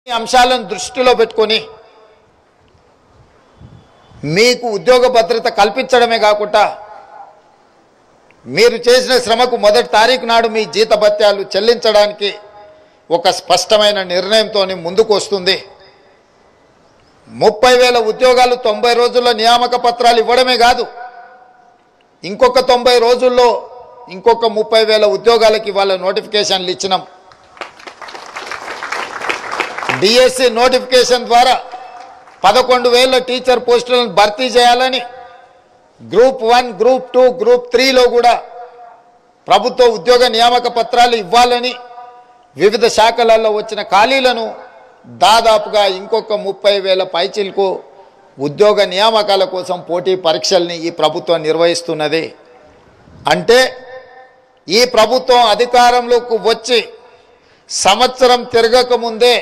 ఈ అంశాలను దృష్టిలో పెట్టుకొని మీకు ఉద్యోగ భద్రత కల్పించడమే కాకుండా మీరు చేసిన శ్రమకు మొదటి తారీఖు నాడు మీ జీతభత్యాలు చెల్లించడానికి ఒక స్పష్టమైన నిర్ణయంతో ముందుకు వస్తుంది. 30,000 ఉద్యోగాలు 90 రోజుల్లో నియామక పత్రాలు ఇవ్వడమే కాదు, ఇంకొక 90 రోజుల్లో ఇంకొక 30,000 ఉద్యోగాలకి వాళ్ళ నోటిఫికేషన్లు ఇచ్చినాం. డిఎస్సి నోటిఫికేషన్ ద్వారా 11,000 టీచర్ పోస్టులను భర్తీ చేయాలని గ్రూప్ 1, గ్రూప్ 2, గ్రూప్ 3లో కూడా ప్రభుత్వ ఉద్యోగ నియామక పత్రాలు ఇవ్వాలని వివిధ శాఖలలో వచ్చిన ఖాళీలను దాదాపుగా ఇంకొక 30,000 పైచిలకు ఉద్యోగ నియామకాల కోసం పోటీ పరీక్షల్ని ఈ ప్రభుత్వం నిర్వహిస్తున్నది. అంటే ఈ ప్రభుత్వం అధికారంలోకి వచ్చి సంవత్సరం తిరగక ముందే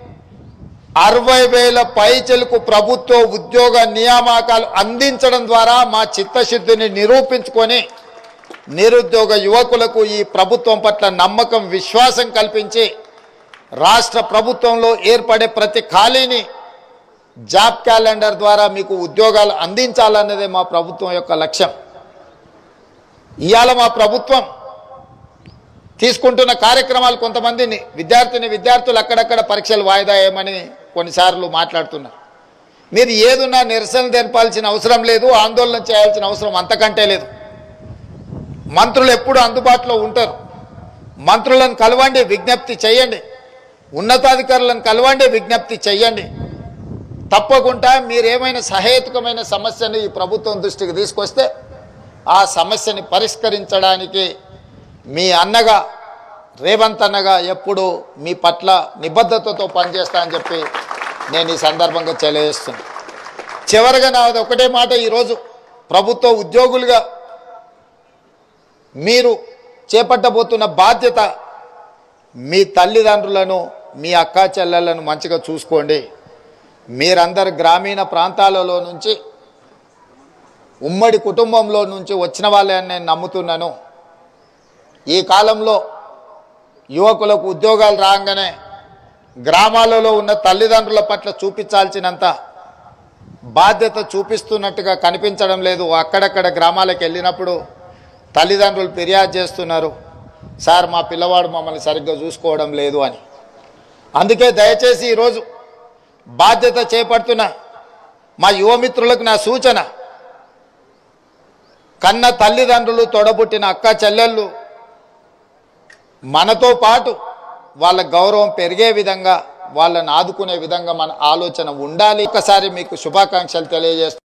60,000 పైచిలకు ప్రభుత్వ ఉద్యోగ నియామకాలు అందించడం ద్వారా మా చిత్తశుద్ధిని నిరూపించుకొని నిరుద్యోగ యువకులకు ఈ ప్రభుత్వం పట్ల నమ్మకం, విశ్వాసం కల్పించి రాష్ట్ర ప్రభుత్వంలో ఏర్పడే ప్రతి ఖాళీని జాబ్ క్యాలెండర్ ద్వారా మీకు ఉద్యోగాలు అందించాలన్నదే మా ప్రభుత్వం యొక్క లక్ష్యం. ఇవాళ మా ప్రభుత్వం తీసుకుంటున్న కార్యక్రమాలు కొంతమందిని విద్యార్థులు అక్కడక్కడ పరీక్షలు వాయిదా వేయమని కొన్నిసార్లు మాట్లాడుతున్నారు. మీరు ఏదున్నా నిరసన తెలపాల్సిన అవసరం లేదు, ఆందోళన చేయాల్సిన అవసరం అంతకంటే లేదు. మంత్రులు ఎప్పుడు అందుబాటులో ఉంటారు. మంత్రులను కలవండి, విజ్ఞప్తి చేయండి. ఉన్నతాధికారులను కలవండి, విజ్ఞప్తి చేయండి. తప్పకుండా మీరేమైనా సహేతుకమైన సమస్యను ఈ ప్రభుత్వం దృష్టికి తీసుకొస్తే ఆ సమస్యని పరిష్కరించడానికి మీ అన్నగా, రేవంత్ అన్నగా ఎప్పుడు మీ పట్ల నిబద్ధతతో పనిచేస్తా అని చెప్పి నేను ఈ సందర్భంగా తెలియజేస్తున్నాను. చివరిగా నాది ఒకటే మాట, ఈరోజు ప్రభుత్వ ఉద్యోగులుగా మీరు చేపట్టబోతున్న బాధ్యత మీ తల్లిదండ్రులను, మీ అక్కా చెల్లెలను మంచిగా చూసుకోండి. మీరందరు గ్రామీణ ప్రాంతాలలో నుంచి, ఉమ్మడి కుటుంబంలో నుంచి వచ్చిన వాళ్ళే అని నేను నమ్ముతున్నాను. ఈ కాలంలో యువకులకు ఉద్యోగాలు రాగానే గ్రామాలలో ఉన్న తల్లిదండ్రుల పట్ల చూపించాల్సినంత బాధ్యత చూపిస్తున్నట్టుగా కనిపించడం లేదు. అక్కడక్కడ గ్రామాలకు వెళ్ళినప్పుడు తల్లిదండ్రులు ఫిర్యాదు చేస్తున్నారు, సార్ మా పిల్లవాడు మమ్మల్ని సరిగ్గా చూసుకోవడం లేదు అని. అందుకే దయచేసి ఈరోజు బాధ్యత చేపడుతున్న మా యువమిత్రులకు నా సూచన, కన్న తల్లిదండ్రులు, తొడబుట్టిన అక్క చెల్లెళ్ళు మనతో పాటు వాళ్ళ గౌరవం పెరిగే విధంగా, వాళ్ళని ఆదుకునే విధంగా మన ఆలోచన ఉండాలి. ఒకసారి మీకు శుభాకాంక్షలు తెలియజేస్తున్నాను.